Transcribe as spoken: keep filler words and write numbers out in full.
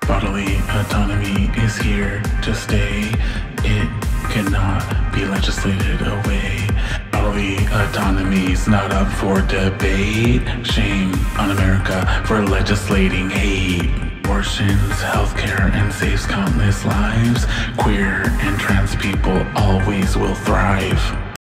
Bodily autonomy is here to stay. It cannot be legislated away. Bodily autonomy's not up for debate. Shame on America for legislating hate. Abortions, healthcare, and saves countless lives. Queer and trans people always will thrive.